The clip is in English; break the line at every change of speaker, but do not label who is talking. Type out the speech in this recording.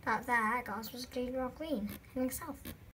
But that grass was clean, real green, heading south.